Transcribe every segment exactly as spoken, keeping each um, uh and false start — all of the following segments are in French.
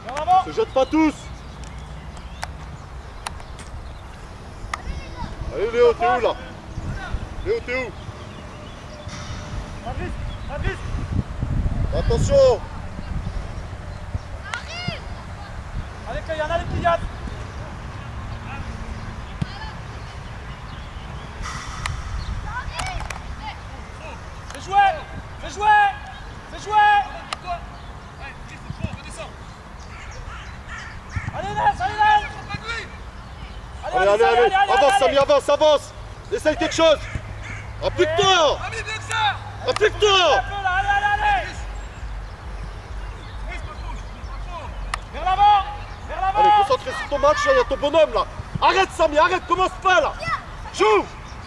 Se jette pas tous. Allez Léo, t'es où là? Léo, t'es où? Fabrice, Fabrice. Attention. Allez, il y en a les petits gars. C'est joué. C'est joué. C'est joué. Allez, Ness, allez, Ness. Allez, allez, allez, allez, avance, Samy, avance, avance. Essaye quelque chose. Applique-toi. Applique-toi. Allez, allez, allez. Vers l'avant. Vers l'avant. Allez, concentre sur ton match, il y a ton bonhomme là. Arrête, Samy, arrête, commence pas là. Joue.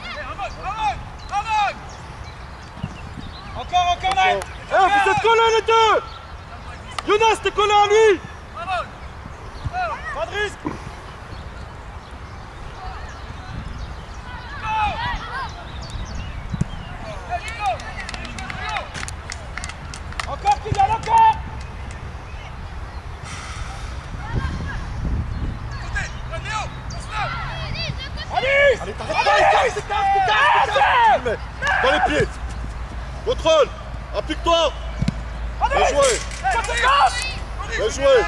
Encore, encore, Ness. Eh, vous êtes collés les deux. Younes, t'es collé à lui. Pas de risque. Encore Kylian, encore. Allez, Allez, t'arrêtes pas, il casse, il casse, il casse, il casse. Dans les pieds. Contrôle. Applique-toi. Bien joué. Bien joué.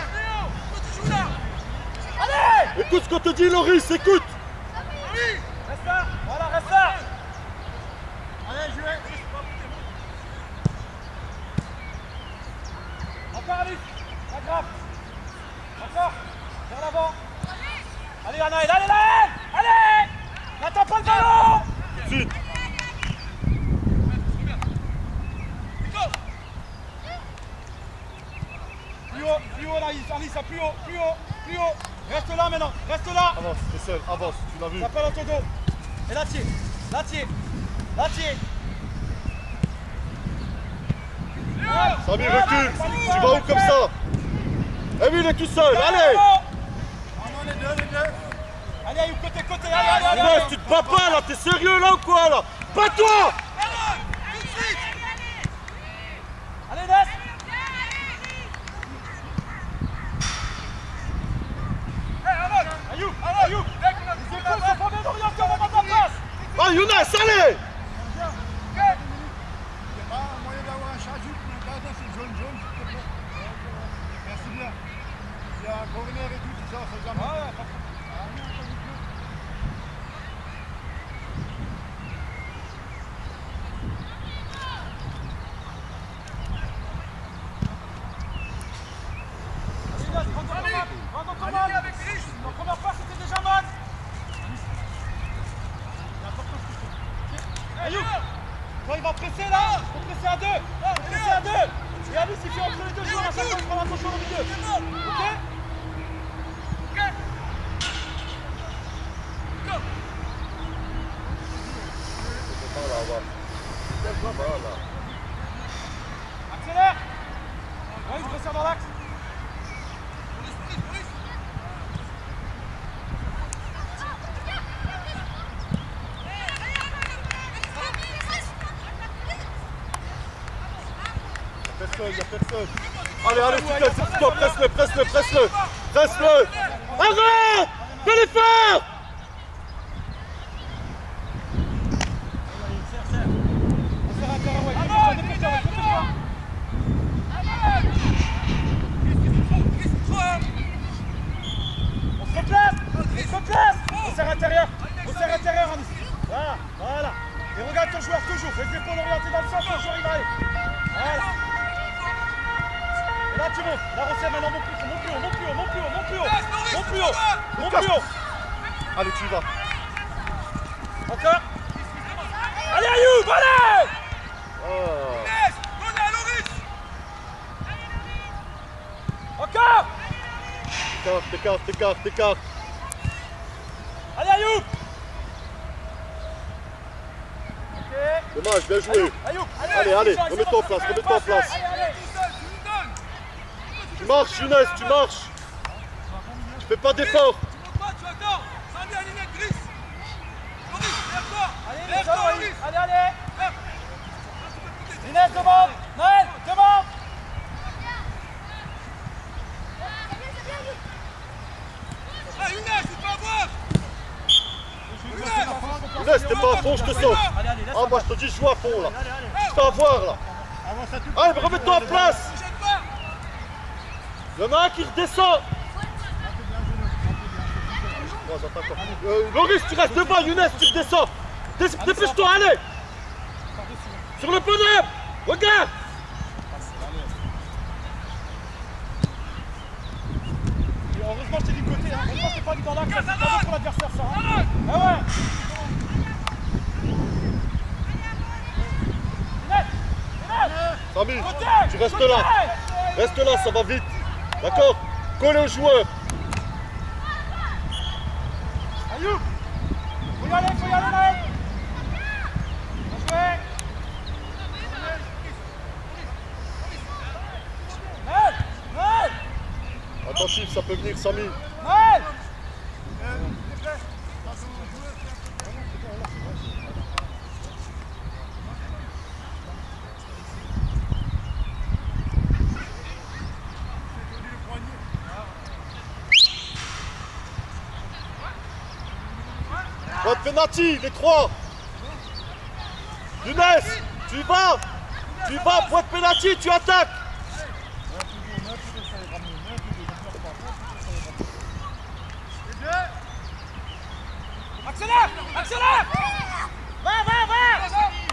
Allez. Écoute ce qu'on te dit, Loris, écoute. Reste là, voilà, reste là. Allez, jouez. Encore Alice, pas grave. Encore, vers l'avant. Allez Anaël, allez Naël. Allez. N'attends pas le ballon. Tout de suite. Plus haut, plus haut Alice, Alice, plus haut, plus haut, plus haut. Reste là maintenant, reste là. Avance, t'es seul, avance, tu l'as vu. Ça peut dans ton dos. Et là, tiens, là, tiens, là, tiens. Samy, recule. Tu vas où comme ça? Eh oui, il est tout seul, allez. Les deux, les deux. Allez, Ayoub, côté, côté, allez, allez, allez. Younes, tu te bats pas là, t'es sérieux là ou quoi là? Bats-toi. Allez, Ness. Ayoub, Ayoub. Les épaules sont pas bien orientées au moment de la passe. Ah, Younes, allez. Il n'y a pas moyen d'avoir un chargé pour le gars dans ces zones jaunes, s'il te plaît. Merci bien. Il y a un corner et tout, tout ça, on fait jamais. Ouais, ouais, la première passe c'était déjà mal. Ayoub, quand il va presser là, il faut presser à deux. Il faut presser à deux. Et Alice il fait entre les deux joueurs à chaque fois, il prend l'attention au milieu. Ok? Accélère. Ouais, il se resserre dans l'axe. Il n'y a personne. Allez, allez, s'il te plaît, stop, presse-le, presse-le, presse-le. Presse-le. Arrête. Fais-les faire. On se replace. On se replace. On serre intérieur. On serre intérieur, Anis. Voilà, voilà. Et regarde ton joueur toujours. Les épaules orientées dans le centre, ton joueur il va aller. Voilà. Et là tu montes, là resserre maintenant, monte plus haut, monte plus haut, monte plus haut, monte plus haut, monte plus haut, monte plus haut, monte plus haut. Allez, tu y vas. Encore. Allez Ayoub, allez. Oh. Encore. T'écartes, t'écartes, t'écartes, t'écartes. Allez Ayoub. Ok. Dommage, bien joué. Ayoub, Allez, allez, remets-toi en place, remets-toi en place. Allez, allez. Tu marches, Younes, tu marches. Tu fais pas d'effort. Allez, allez, allez. Inès, demande. Noël, demande. Younes, t'es pas à fond, je te sors. Ah, moi je te dis, joue à fond là. Je t'en voir là. Allez, remets-toi en place. Il y en a un qui redescend. Euh, Loris, tu restes devant, Younes, tu redescends. Dépêche-toi, allez. Sur le podium. Regarde. Heureusement, je t'ai dit de côté, hein. Heureusement, je t'ai pas dit dans l'axe, c'est pas bon pour l'adversaire, ça. Hein. Ah ouais. Samy, tu restes là. Reste là, ça va vite. D'accord? Collez aux joueurs. Ayoub, faut y aller, faut y aller, Maël. Bien joué. Maël, Maël. Attentif, ça peut venir, Samy. Maël. Votre penalty, les trois. Younes, tu y vas. Tu y vas, point de penalty, tu attaques. Accélère, accélère. Va, va, va.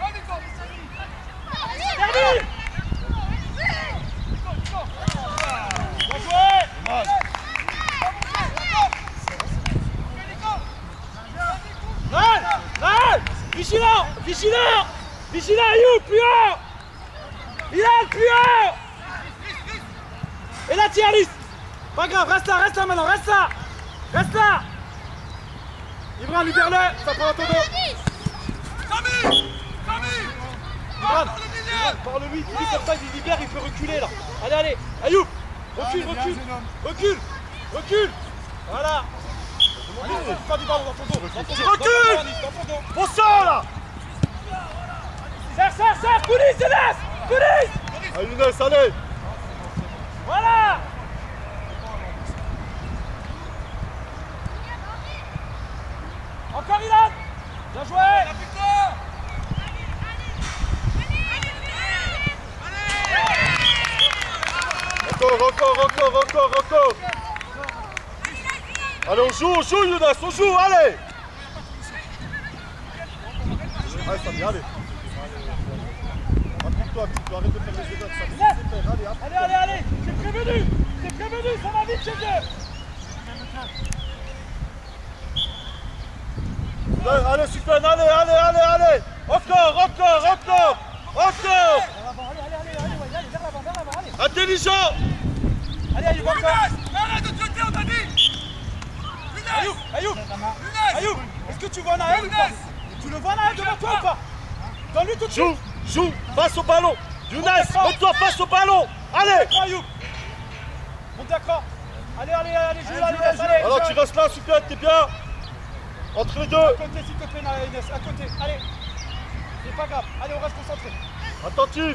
Termine. Bien joué. Mal, mal. Vigilant, vigilant. Vigilant, Ayoub, plus haut. Bilal, plus haut. Et là, Thierry. Pas grave, reste là, reste là maintenant, reste là. Reste là. Ibran, libère-le, ça prend un ton dos. Samy, Samy, Ibran, parle-lui, dis comme ça, il libère, il peut reculer là. Allez, allez, Ayoub, recule, recule, recule, recule. Voilà. Pas du ballon dans ton dos. Recule. Bon sang là. Serre, serre, serre, coulis, Younes, coulis. Allez, Younes, allez. Voilà. Encore Ilan. Bien joué. Encore, encore, encore, encore, encore. Allez, on joue, on joue, Younes, on joue, allez. Allez, Samy, allez. Applique-toi, tu arrête de faire les erreurs, Samy. Allez, allez, allez, c'est prévenu, c'est prévenu, ça va vite chez eux. Allez, allez, Sufyan, allez, allez, allez, allez. Encore, encore, encore, encore. Allez, allez, allez, allez, allez, vers l'avant, vers l'avant, allez. Intelligent. Allez, Ayoub, encore. arrête de te jeter, on t'a dit. Ayoub, Ayoub, Ayoub, est-ce que tu vois Naël ou pas? Tu le vois Naël devant toi ou pas? Donne-lui tout de suite. Joue, joue, face au ballon. Younes, mets-toi face au ballon. Allez. Ayoub. Monte d'accord. Allez, allez, allez, joue là, Younes, allez. Alors tu restes là, Sufyan, t'es bien. Entre les deux. À côté, s'il te plaît, Younes, à côté, allez. C'est pas grave, allez, on reste concentré. Attentif.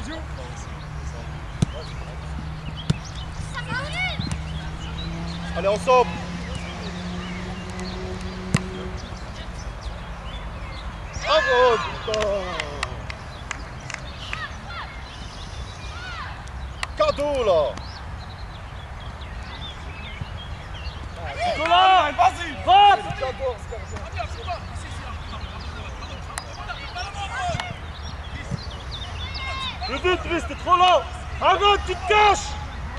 Allez, ensemble. Bravo, putain. Cadeau, là. Nicolas, vas-y, va. Le but, Driss, t'es trop lent. Arrête, tu te caches.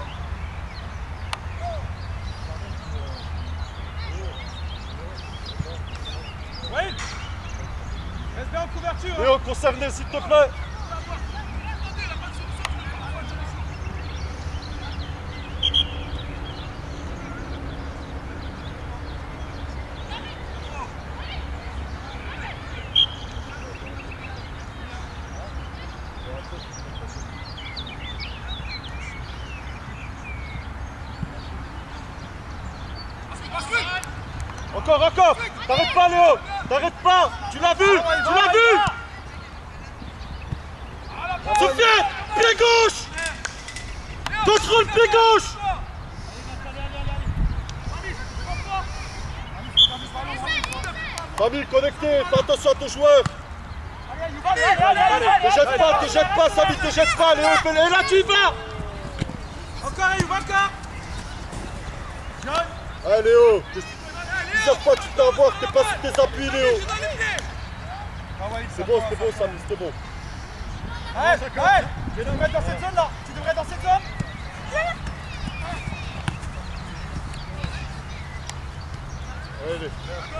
Oui. Reste bien en couverture. Léo, concerné, s'il te plaît. Encore, encore. T'arrêtes pas, Léo. T'arrêtes pas. Tu l'as vu. Tu l'as vu. Sufyan, pied gauche. Contrôle pied gauche. Famille connectée, fais attention à ton joueur. Allez, allez, allez, allez, allez. Te jette pas, te jette pas, Samy, te jette pas, Léo, fais- et là tu y vas. Encore, Ayoub, encore. Allez Léo, ils savent pas que tu t'as à voir, t'es pas sur tes appuis Léo. C'est bon, c'est bon Samy, c'est bon. Ouais, ouais. Tu devrais être dans cette zone là. Tu devrais être dans cette zone. Allez.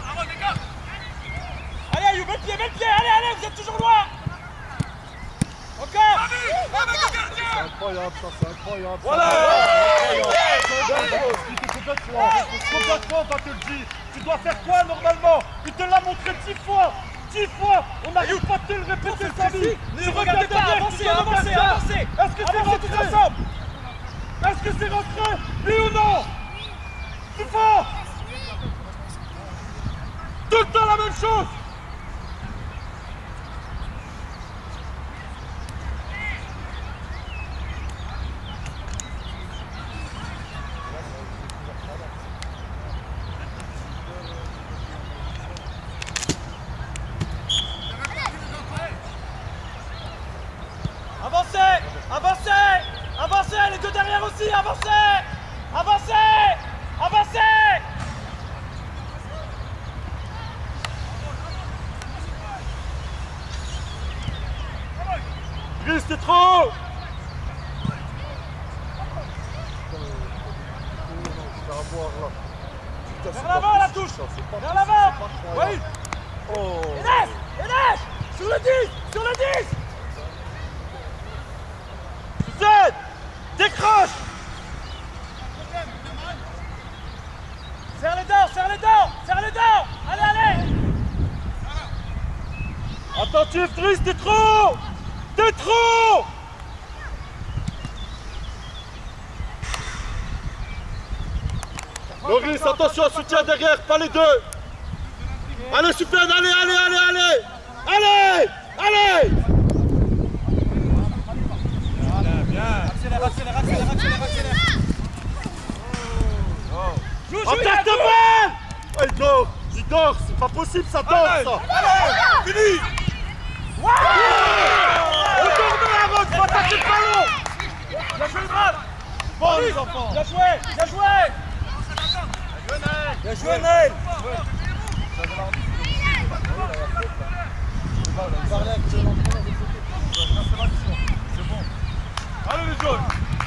Allez, Ayoub, mets le pied, mets le pied. Allez, allez, vous êtes toujours loin. Encore. C'est incroyable ça, c'est incroyable. Voilà. Complètement, complètement, on te le dire. Tu dois faire quoi normalement? Il te l'a montré dix fois. Dix fois. On n'arrive pas à te le répéter, Samy. Ne regardez pas, avancez, avancez, avancez. Est-ce que c'est Avancez tous rentré? ensemble. Est-ce que c'est rentré? Oui ou non? Plus fort. Tout le temps la même chose. Avancez, avancez, avancez, les deux derrière aussi, avancez, avancez, avancez. Gris, c'est trop. Vers l'avant la touche, vers l'avant. Oui. Oh. Enes, Enes, sur le dix, sur le dix. Suzanne, décroche. Serre les dents, serre les dents, serre les dents. Allez, allez. Attentif, Gris, t'es trop. T'es trop. Loris, attention, soutien derrière, pas les deux. Allez, Soufiane, allez, allez, allez, allez. Allez, allez. Accélère, accélère, accélère, accélère, accélère. Joue, joue, Attaque de balle. Oh, il dort, il dort, c'est pas possible, ça dort, ça. Fini. Retournez la route, faut attaquer le ballon. Bien joué, le bras. Bon, les enfants. Bien joué, bien joué. Bien joué, Naël. Allez les jaunes.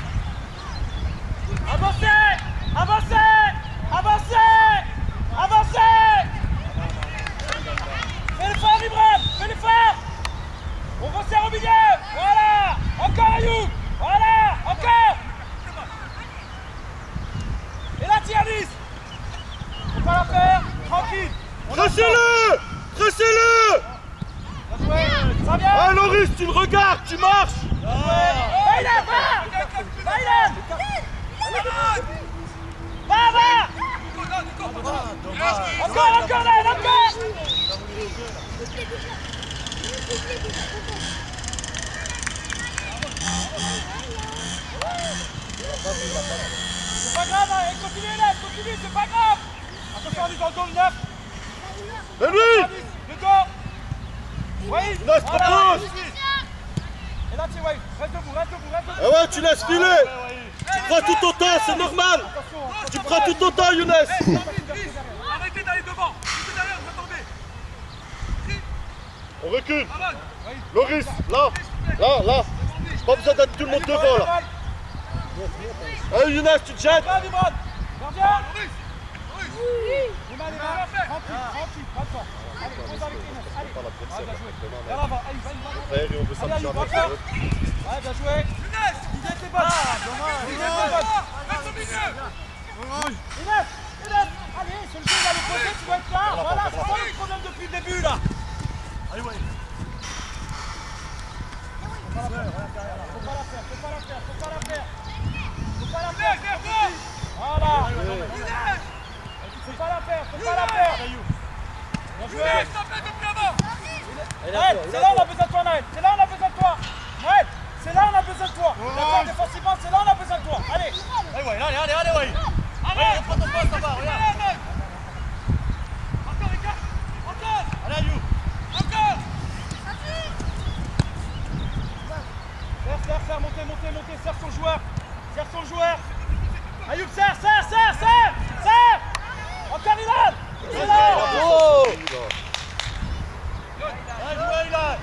Avancez, avancez, avancez, avancez. Fais l'effort, Ibrahim, fais l'effort. On resserre au milieu. Voilà. Encore Ayoub. Voilà. Encore. Et là, Tianis. Faut pas la faire. Tranquille. Pressez-le. Pressez-le. Bien joué. Ça vient. Ah, Loris, tu le regardes, tu marches. Baïlan, va. Baïlan. Va, va. Encore, encore, là, encore. C'est pas grave, hein. Continue là, continue, c'est pas grave. Attention, on est dans le dos, le neuf. Et lui. Le dos. Oui. Laisse, propose. Et là, tu ouais, reste debout, reste debout, reste debout. Ah ouais, tu laisses filer. Tu prends tout ton temps, c'est normal. Tu prends tout ton temps, Younes. Arrêtez d'aller devant. Restez derrière, vous attendez. On recule. Loris, là, là, là. Pas besoin d'être tout le monde devant, là. Allez, Younes, tu te jettes. Va, Vibran. Gardien. Liman, Liman. Tranquille, tranquille, pas de temps. Allez, pose avec Inès. Allez. Ah, bien joué. Vers l'avant, allez, vas-y, vas-y. Frère, et on veut Allez, s'amuser Ayoub, avec encore. eux. Ouais, bien joué. L'idée était bonne. Ah, dommage. L'idée était bonne. Reste au milieu. Inès, Inès. Allez, c'est le jeu, il a le côté, tu dois être là. Voilà, c'est ça le problème depuis le début, là. Allez, ouais. Faut pas la faire, faut pas la faire, faut pas la faire, faut pas la faire. Faut pas la Viens, faire. viens, viens. Voilà. Inès. Faut pas la faire, faut pas la faire. Bien joué. Inès, t'as fait depuis avant. Naël, c'est là où on a besoin de toi, Naël. C'est là où on a besoin de toi. Naël, c'est là où on a besoin de toi. D'accord, défensivement, c'est là où on a besoin de toi. Allez. Allez, ouais, allez, allez, allez, ouais. Arrête. Prends ton poste, ça va, regarde. Encore, les gars. Encore. Ayoub, serre, serre, serre, serre, serre. Encore Ilan. Excellent. Bravo. Bien joué Ilan.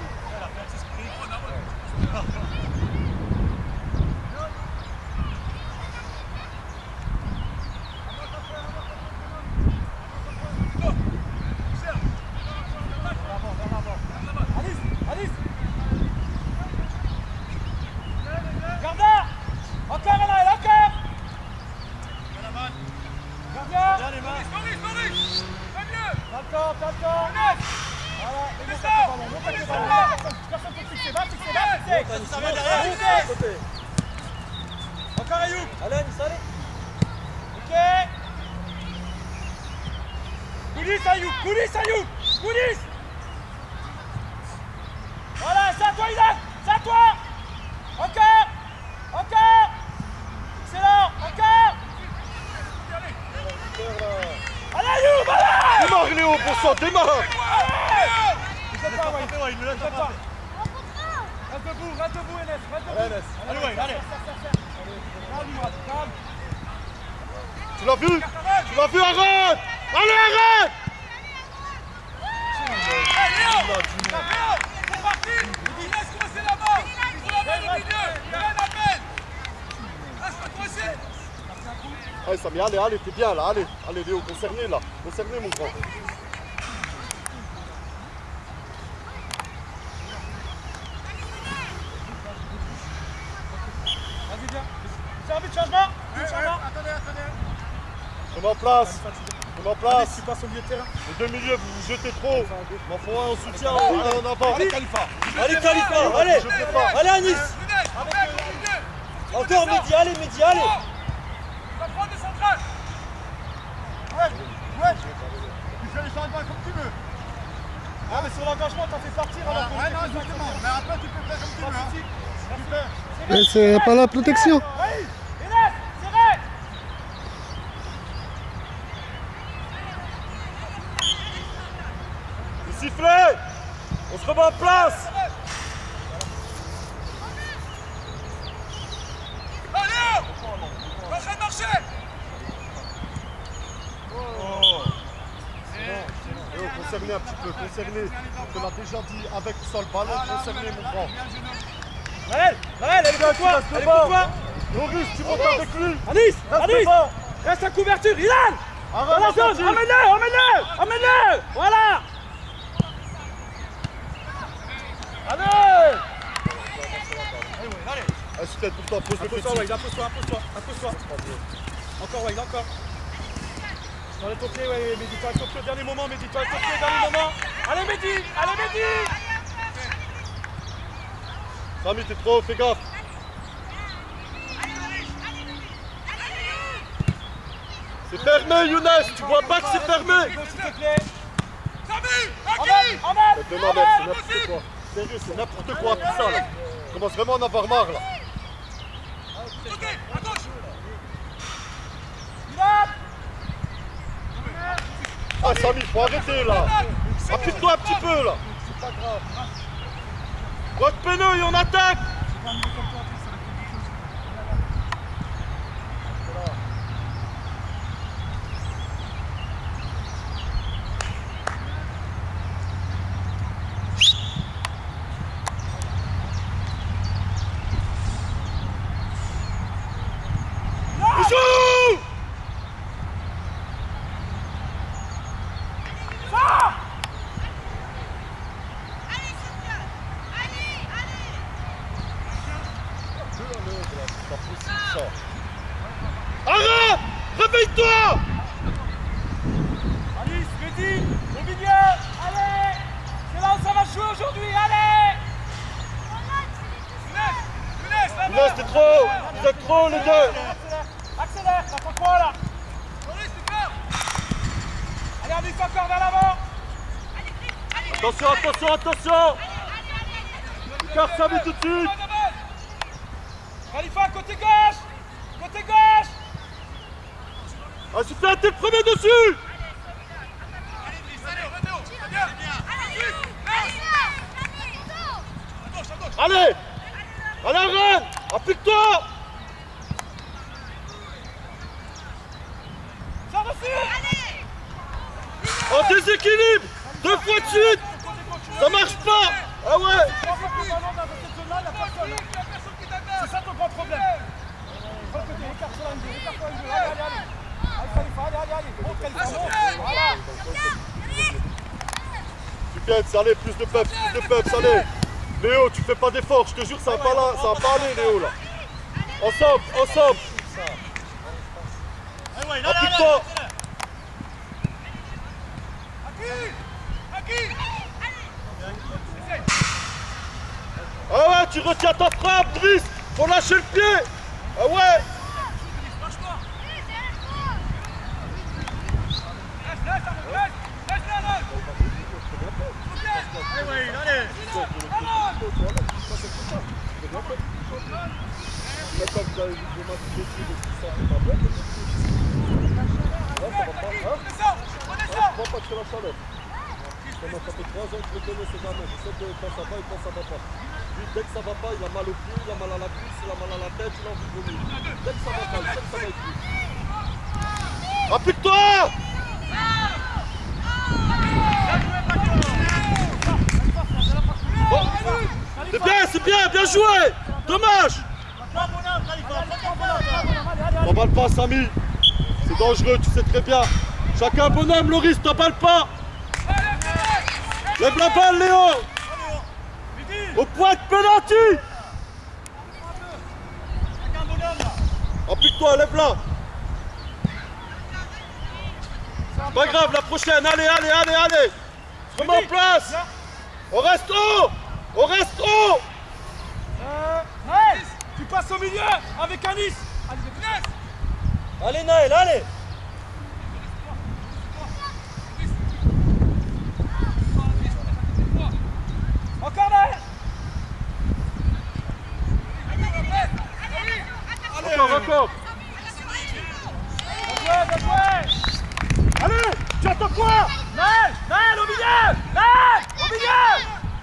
Encore Ayoub. Allez Anis, allez. Ok. Coulis Ayoub, coulis Ayoub, coulis. Voilà, c'est à toi Ilan, c'est à toi. Encore, encore. Excellent, encore. Allez Ayoub, allez. Démarre Léo pour ça, démarre. Il ne lâche pas. Reste debout, reste debout Enes, reste debout. Allez Enes. Allez, ouais, allez. Calme, Mourad, calme. Tu l'as vu? Tu l'as vu, arrête. Allez, arrête. Allez Léo, Léo, c'est parti. Il laisse coincer là-bas. Il faut la balle au milieu. Il y a un appel. Laisse-moi coincer. Allez Samy, allez, allez, t'es bien là, allez. Allez Léo, concerné là. Concerné mon grand. Vas-y, viens. C'est un but de changement. But de changement. Attendez, attendez. Je m'en place. Je m'en place. Tu passes au milieu de terrain. Les deux milieux, vous vous jetez trop. Il m'en faut un en soutien, un en avant. Allez, Khalifa. Allez, Khalifa, allez. Je fais pas. Allez, Anis. Avec le milieu. Encore Mehdi, allez, Mehdi, allez. On va prendre des centrales. Ouais, ouais. Tu fais les changements comme tu veux. Ah, mais sur l'engagement, t'as fait partir. Voilà. alors qu'on Ouais, non, était plus justement. Mais après, tu peux faire comme tu veux. Hein. Tu fais. Mais c'est pas la protection. Oui, Inès, c'est vrai. Le sifflet. On se remet en place. Allez, on va en train de marcher. Léo, concerné un petit peu, concerné. Je te l'ai déjà dit avec ou sans le ballon, concerné mon grand. Allez, allez, elle est pour toi. Elle est pour toi. Loris, tu montes avec lui. Anis, Reste Anis. devant. Reste à couverture. Ilan. Dans la Arrête, zone. attentif. Emmène-le, emmène-le. Emmène-le. Voilà. Allez. Ah, c'était pour toi, pose le Impose-toi, petit. Wade, impose-toi, impose-toi, impose-toi. Encore, Wade, encore. Dans les ton pied, ouais, Mehdi, toi, ton pied au dernier moment, Mehdi, toi, ton pied au dernier moment. Allez, Mehdi, allez, Mehdi. Samy, t'es trop haut, fais gaffe. C'est fermé, Younes, tu vois pas que c'est fermé. S'il te plaît. Samy, Emmène, Aki. emmène, Demain, mec, c'est n'importe quoi. Sérieux, c'est n'importe quoi tout ça là. Je commence vraiment à en avoir marre là. Côté, à gauche. Ilan. Ah, Samy, faut arrêter là. Applique-toi un petit peu là. C'est pas grave. Rock Péneux, et on attaque. Joue! Arrête! Réveille-toi! Alice, Mehdi, au milieu. Allez. C'est là où ça va jouer aujourd'hui. Allez. Younes, là-bas. Younes, t'es trop haut. Vous êtes trop haut les deux. Accélère, accélère, t'as pas quoi là. Loris, tu pars. Allez, on vise encore vers l'avant. Attention, attention, attention! Écarte Samy tout de suite! Khalifa, côté gauche. Côté gauche. Ah, tu fais un tel premier dessus! Allez, Driss, allez, Renaud. C'est bien. À gauche, à gauche. Allez! Allez, Rennes! Applique-toi! déséquilibre. Deux fois de suite. Ça marche pas. Ah ouais. C'est ça ton grand problème. Il faut que tu écartes sur la ligne, écarte sur la ligne. Allez, allez, allez. Allez, Khalifa, allez, allez, allez. Monte, Khalifa, monte. Voilà. Super, allez, plus de peps, plus de peps, allez. Léo, tu fais pas d'efforts, je te jure, ça va pas là, ça va pas aller, Léo, là. Ensemble, ensemble. Applique-toi. Ah ouais, tu retiens ta frappe, Driss. Faut lâcher le pied. Ah ouais. Ça fait trois ans que je le connais, c'est jamais. Je sais que quand ça va et quand ça va pas. Lui, dès que ça va pas, il a mal au pied, il a mal à la cuisse, il a mal à la tête, il a envie de vomir. Dès que ça va pas, il sait que ça va être lui. Applique-toi! Bon. C'est bien, c'est bien, bien joué! Dommage! T'emballes pas, Samy. C'est dangereux, tu sais très bien. Chacun bonhomme, Loris, t'emballes pas! Lève la balle, Léo! Au point de pénalty! Applique-toi, lève-la! C'est pas grave, la prochaine, allez, allez, allez, allez! Je remets en place! On reste haut! On reste haut! Euh, Naël, tu passes au milieu avec Anis! Allez, Naël, allez! Encore Naël! Encore, encore! Bien joué, bien joué! Allez! Tu attends quoi? Naël! Naël, au milieu! Naël! Au milieu!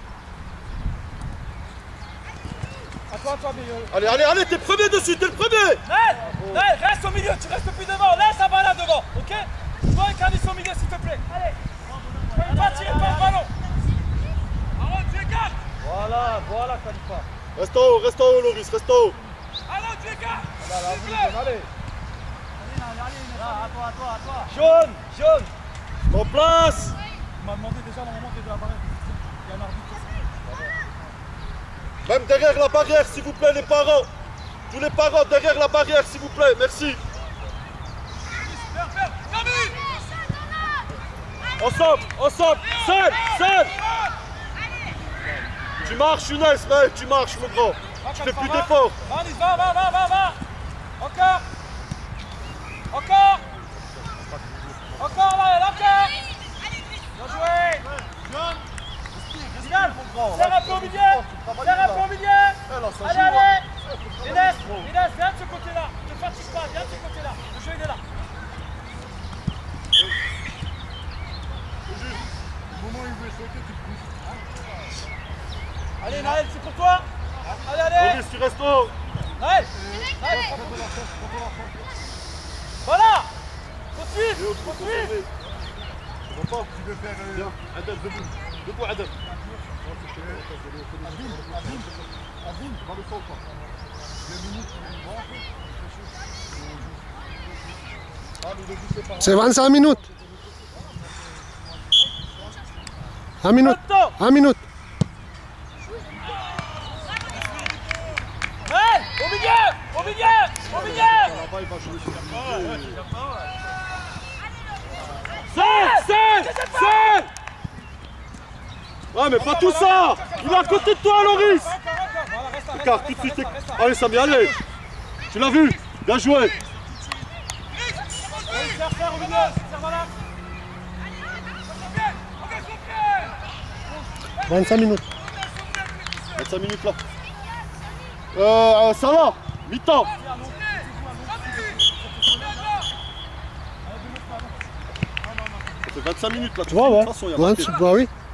À toi, à toi, milieu. Allez, allez, allez, t'es premier dessus, t'es le premier! Naël! Naël, reste au milieu, tu restes plus devant, laisse la balle là devant, ok? Toi avec Anis au milieu, s'il te plaît. Allez! Va tirer pas le ballon! Voilà, voilà, Khalifa. Reste en haut, reste en haut, Loris, reste en haut. Allons, tu écartes. Allez, allez. Allez, allez, là, à toi, à toi, à toi. Jaune, jaune. En place! Il m'a demandé déjà, normalement, t'es de la barrière. Il y a un arbitre. Même derrière la barrière, s'il vous plaît, les parents. Tous les parents derrière la barrière, s'il vous plaît, merci. Ensemble, ensemble, seul, seul. Tu marches, Younes, ouais, tu marches, mon grand. Tu fais plus d'efforts. Va, Anis, va, va, va, va, va. Encore. Encore. Encore, là, encore. Bien joué. Zidane, serre un peu au milieu. Serre un peu au milieu. Allez, allez. Inès, Inès, viens de ce côté-là. Ne te fatigue pas, viens de ce côté-là. Le jeu, il est là. Au moment où il veut sauter, tu te pousses. Allez, Naël, c'est pour toi. Allez, allez. Loris, tu restes haut. Naël. Naël. Voilà. Poursuis, Léo, tu peux poursuis. conserver. Tu vois pas? Tu veux faire... Euh... Viens, Adel, debout. Debout, Adel. Abim, Abim, Abim, va le centre. Deux minutes, tu vas voir. Ah, le début, c'est pas... C'est vingt-cinq minutes. Un minute. Un minute. Naël, au milieu, au milieu, au milieu. Là-bas, il va jouer sur le milieu. Seul, seul, seul. Ouais, mais pas tout ça. Il est à côté de toi, Loris. Écarte tout de suite. Allez, Samy, allez. Tu l'as vu? Bien joué. Serre, serre au milieu, serre voilà. vingt-cinq minutes. vingt-cinq minutes là. Euh, ça va. Mi-temps. Ça fait vingt-cinq minutes là. Tu vois, ouais. De toute façon, il y a Ouais, marqué. tu vois, oui.